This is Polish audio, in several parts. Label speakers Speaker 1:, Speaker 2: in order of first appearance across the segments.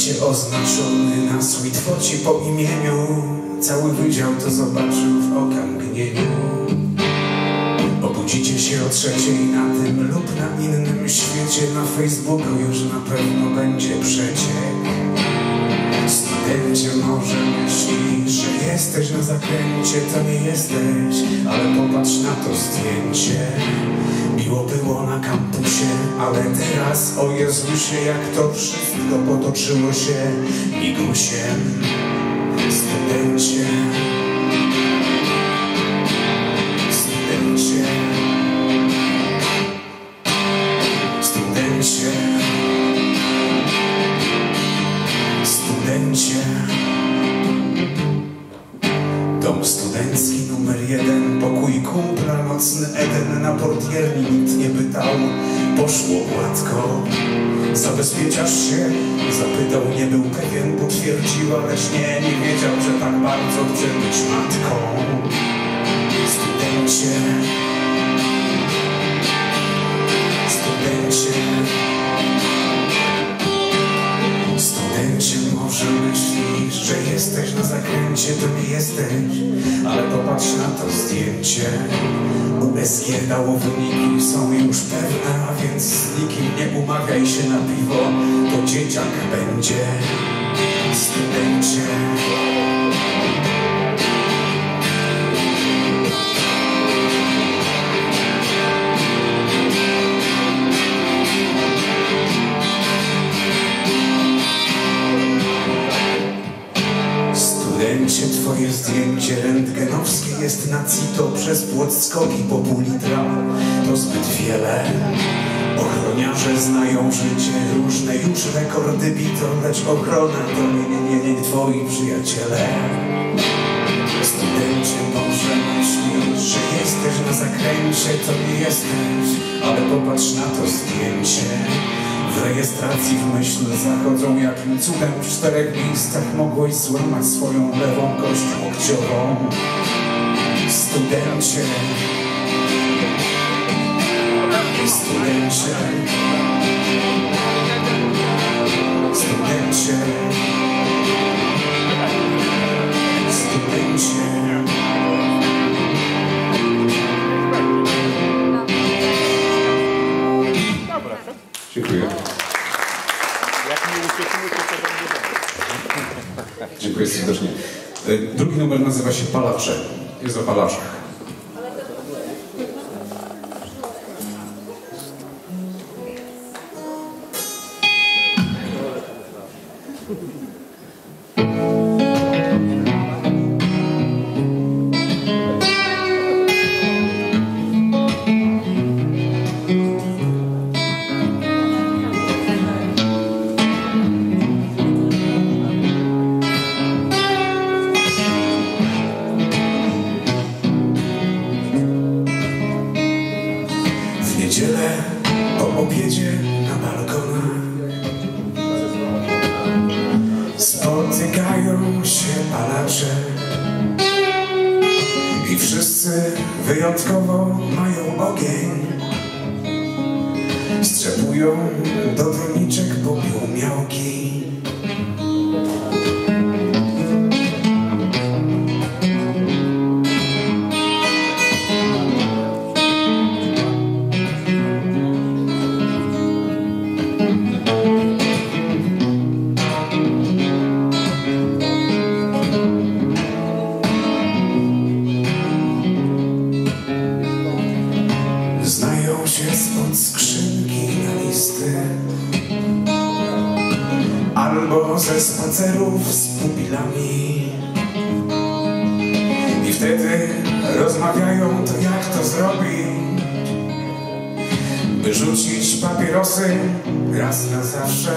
Speaker 1: Studencie oznaczony na sweetfocie po imieniu, cały wydział to zobaczył w okamgnieniu. Obudzicie się o 3:00 na tym lub na innym świecie. Na Facebooku już na pewno będzie przeciek. Studencie, może myślisz, że jesteś na zakręcie, to nie jesteś, ale popatrz na to zdjęcie. Miło było na kampusie, ale teraz, o Jezusie, jak to wszystko potoczyło się migusiem. Studencie, studencie, studencie, studencie. Dom studencki numer 1, pokój kumpla, nocny Eden. Na portierni nikt nie pytał, poszło gładko. Zabezpieczasz się? Zapytał, nie był pewien, potwierdziła, lecz nie wiedział, że tak bardzo chce być matką. Studencie, studencie, studencie, może myślisz, że jesteś na zakręcie, to nie jesteś, ale popatrz na to zdjęcie. USG dało wyniki, są już pewne, a więc z nikim nie umawiaj się na piwo, to dzieciak będzie. Studencie, studencie, twoje zdjęcie rentgenowskie jest na CITO, przez płot skoki po pół litra, to zbyt wiele. Ochroniarze znają życie, różne już rekordy bito, lecz ochrona to nie twoi przyjaciele. Studencie, może myślisz, że jesteś na zakręcie, to nie jesteś, ale popatrz na to zdjęcie. W rejestracji w myśl zachodzą, jakim cudem w 4 miejscach mogłeś złamać swoją lewą kość łokciową. Studencie, studencie, studencie, studencie. Dziękuję. Dziękuję serdecznie. Drugi numer nazywa się Palacze. Jest o palaczach. Po obiedzie na balkonach spotykają się palacze i wszyscy wyjątkowo mają ogień. Strzepują do doniczek popiółmiałki. Znają się spod skrzynki na listy albo ze spacerów z pupilami. I wtedy rozmawiają, to jak to zrobić, by rzucić papierosy raz na zawsze.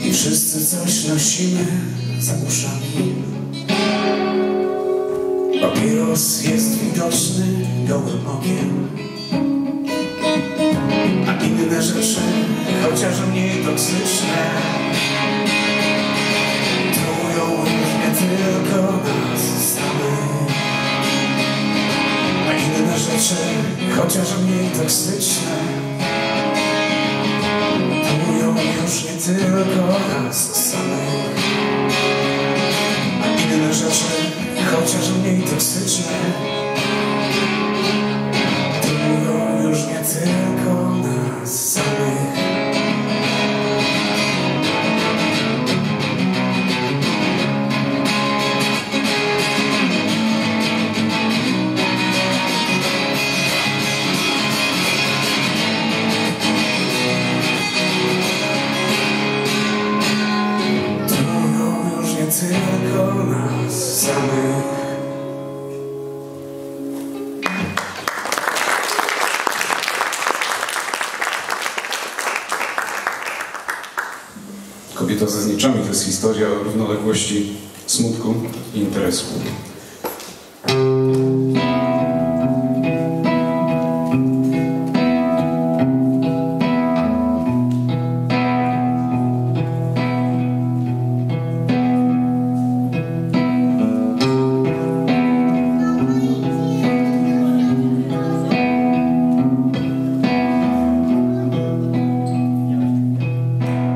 Speaker 1: Wszyscy coś nosimy za uszami. Papieros jest widoczny gołym okiem, a inne rzeczy, chociaż mniej toksyczne, trują już nie tylko nas samych. A inne rzeczy, chociaż mniej toksyczne, trują już nie tylko nas samych. A inne rzeczy, chociaż mniej toksyczne, trują już nie tylko nas samych. Trują już nie tylko nas samych. Kobieta ze zniczami to jest historia o równoległości smutku i interesu.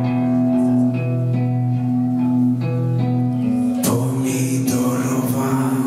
Speaker 1: Pomidorowa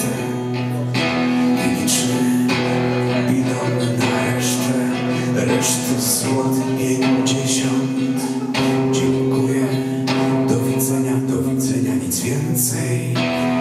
Speaker 1: kartę i liczy bilon na resztę złoty 50. Dziękuję, do widzenia, nic więcej.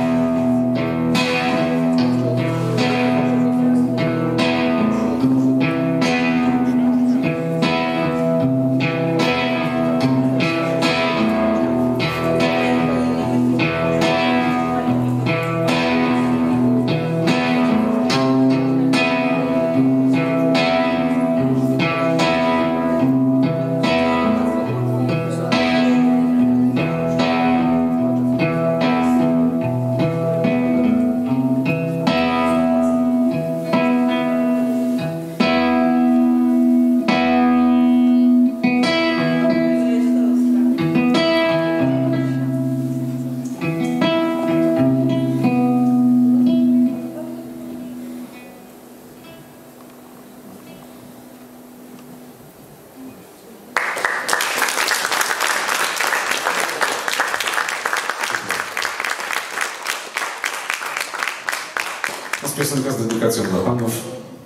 Speaker 2: To jest piosenka z dedykacją dla panów.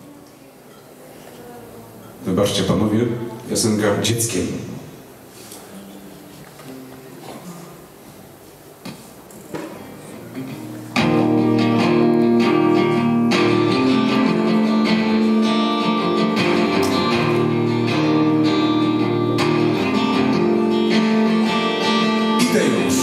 Speaker 2: Wybaczcie panowie, piosenka dzieckiem.
Speaker 1: Idę już.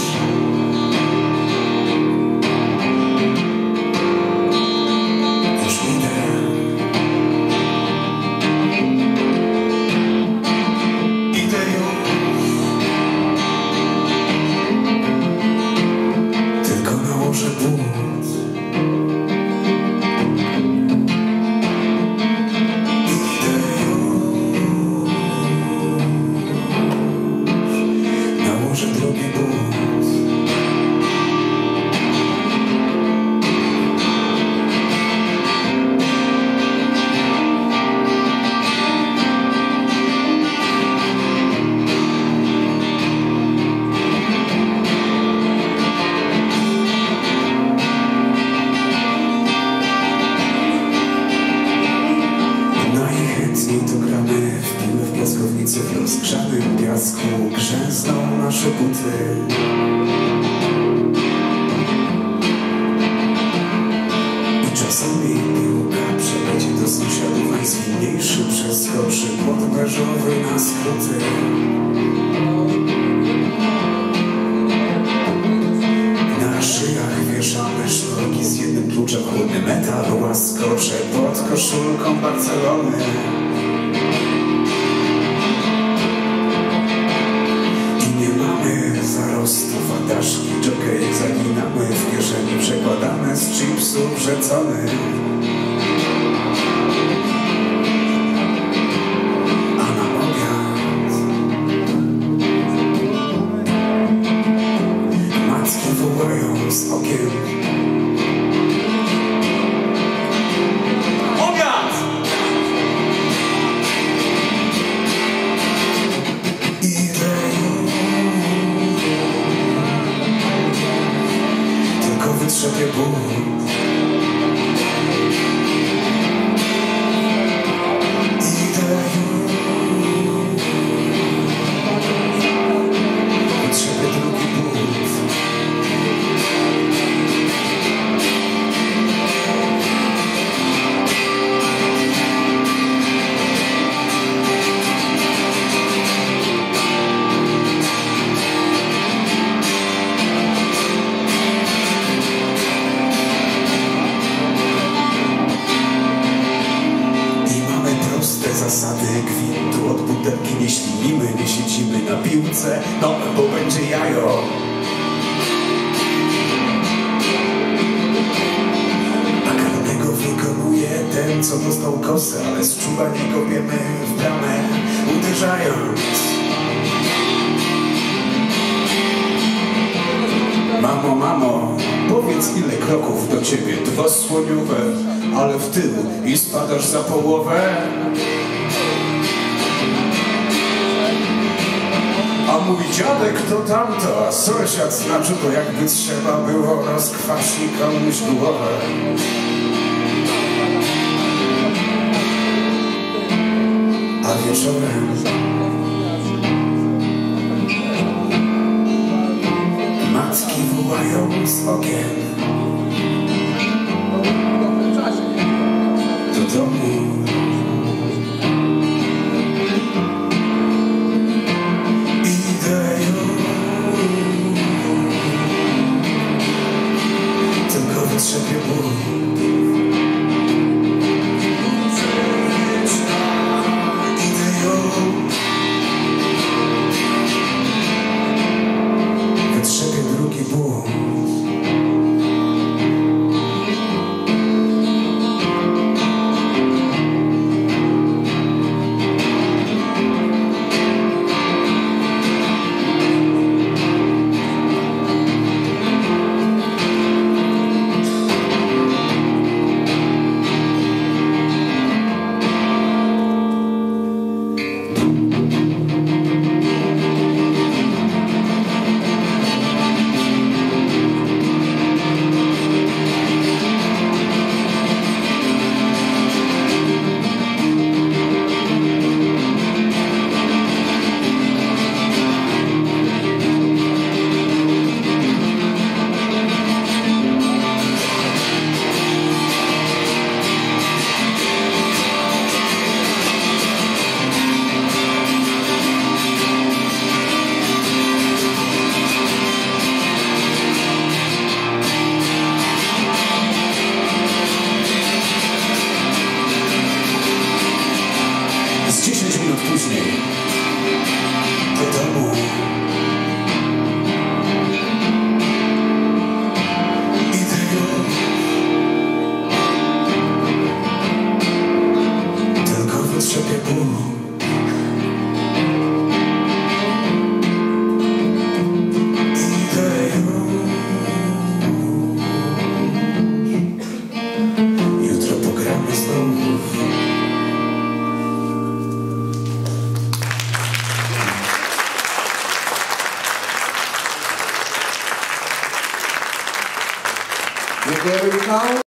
Speaker 1: W rozgrzanym piasku grzęzną nasze buty. I czasami piłka przeleci do sąsiadów, najsłynniejszy przeskoczy płot beżowy na skróty. Na szyjach wieszamy sznurki z jednym kluczem, chłodny metal łaskocze pod koszulką Barcelony. Zarostów, a daszki jockey zaginamy w kieszeni, przekładane z chipsów rzecony. A na obiad matki wołają z okien: obiad! Wytrzepię ból. Idę już. Wytrzepię drugi ból. Zasady gwintu, od butelki nie ślinimy, nie siedzimy na piłce, no bo będzie jajo. A karnego wykonuje ten, co dostał kosę, ale z czuwania go wiemy w bramę, uderzając. Mamo, mamo, powiedz, ile kroków do ciebie, 2 słoniowe, ale w tył i spadasz za połowę. A mój dziadek to tamto, a sąsiad znaczy to jakby trzeba było rozkwasić komuś głowę. A wieczorem matki wołają z okien do domu. Idę już, tylko wytrzepię ból. Wytrzepię drugi ból. Z 10 minut później do domu. Idę już, tylko wytrzepię ból. Idę już, jutro pogramy znów.
Speaker 3: Dziękujemy, Michał.